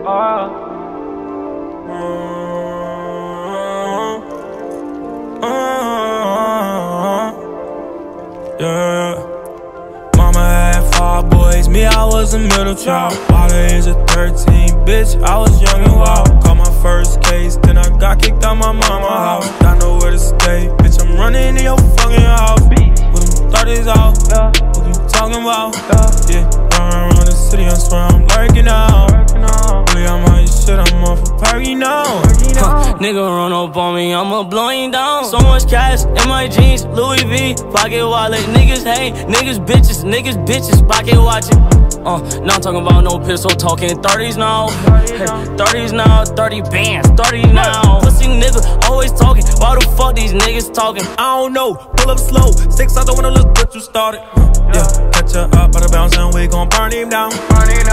Yeah. Mama had 5 boys, me, I was a middle child. By the age of 13, bitch, I was young and wild. Caught my first case, then I got kicked out my mama's house. Got nowhere to stay, bitch, I'm running in your fucking house. With them 30s out, what you talking about? Yeah, around the city, I swear I'm lurking out. Really, I'm on your shit, I'm off a party now. Nigga run up on me, I'ma blow him down. So much cash in my jeans, Louis V, pocket wallet. Niggas hate, niggas bitches, pocket watching. Now I'm talking about no pistol, talking 30s now. Hey, 30s now, 30 bands, 30 now. Pussy nigga always talking, why the fuck these niggas talking? I don't know, pull up slow, 6 out the window, look what you started. Yeah, catch her up by the bounce and we gon' burn him down. Burn him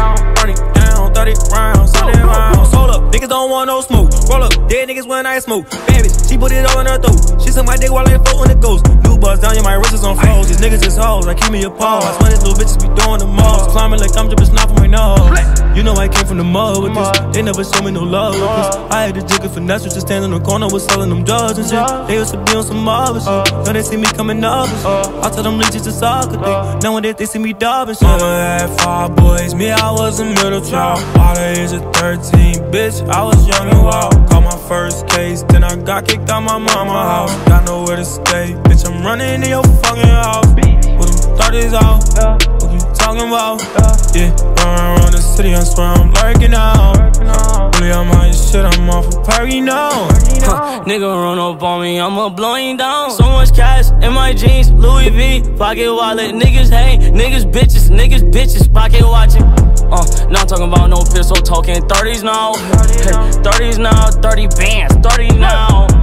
down, 30 rounds, 30 rounds. Hold up, niggas don't want no smoke. Roll up, dead niggas when I smoke. Bad bitch, she put it all in her throat. She suck my dick while I float on the ghost. New buzz down, yeah, my wrist is on froze. These niggas is hoes, I keep me a pause. I swear these little bitches be doing the most. Climbing like I'm dripping snot from my nose. You know I came from the mud with this. They never show me no love with this. I had to jig it finesse, just stand in the corner with selling them drugs and shit. They used to be on some other shit. Now they see me coming up and shit. I tell them leeches it's all good thing. Nowadays they see me dub and shit. Mama had 5 boys, me, I was a middle child. By the age of 13, bitch, I was young and wild. Caught my first case, then I got kicked out my mama's house. Got nowhere to stay, bitch, I'm running in your fucking house. With them 30s out, what you talking about? Yeah, around the city, I swear I'm lurking out. Really, I'm on your shit, I'm off a party now. Nigga run up on me, I'ma blow him down. So much cash in my jeans, Louis V, pocket wallet. Niggas hate, niggas bitches, pocket watching. Now I'm talking about no pistol, talking 30s now. Hey, 30s now, 30 bands, 30 now.